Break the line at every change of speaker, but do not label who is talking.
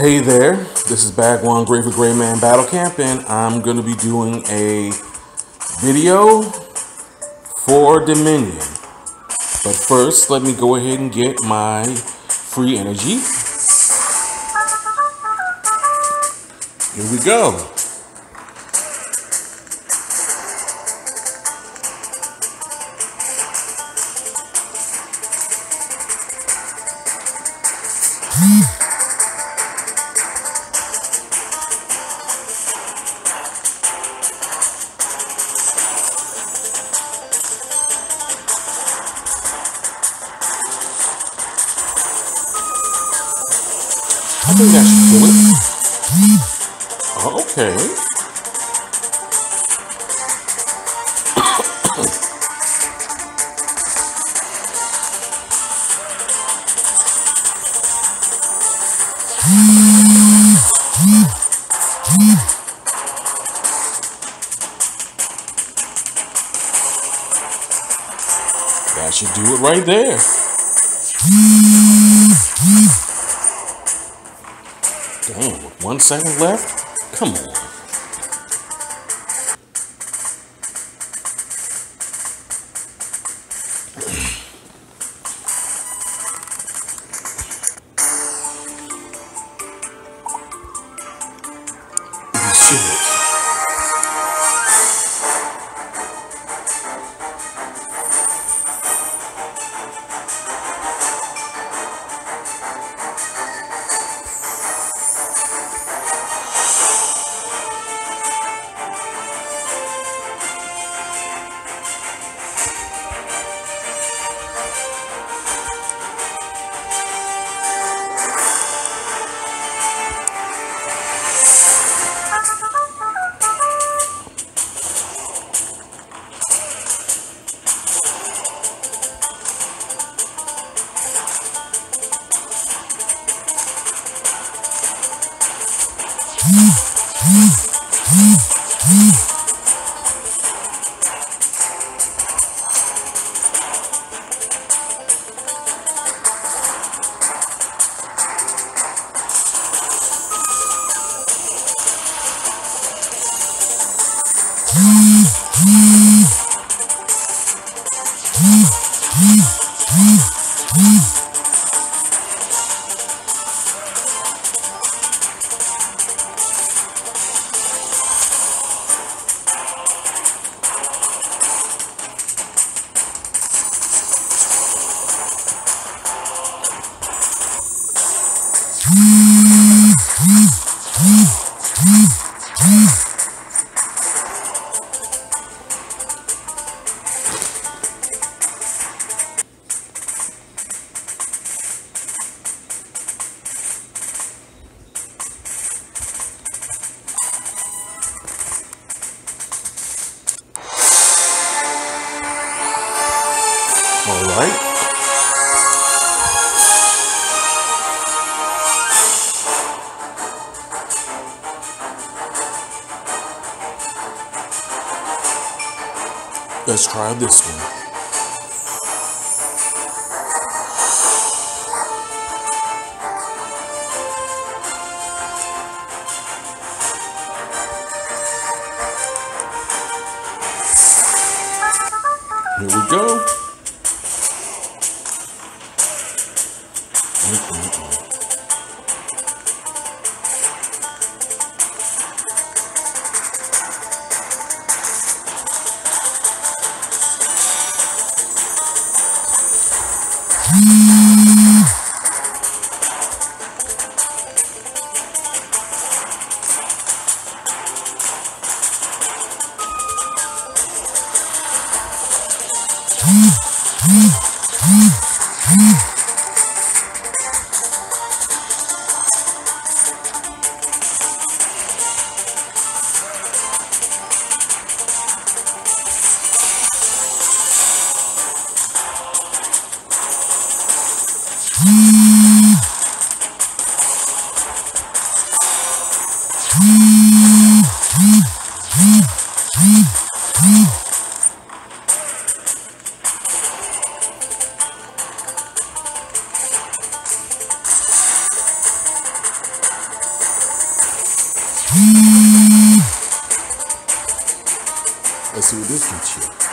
Hey there, this is Bhagwan Gray for Gray Man Battle Camp, and I'm going to be doing a video for Dominion. But first, let me go ahead and get my free energy. Here we go. I think that should do it. Okay. That should do it right there. Damn, with 1 second left? Come on. Be serious. All right. Let's try this one. Here we go. Let's see what this gets you.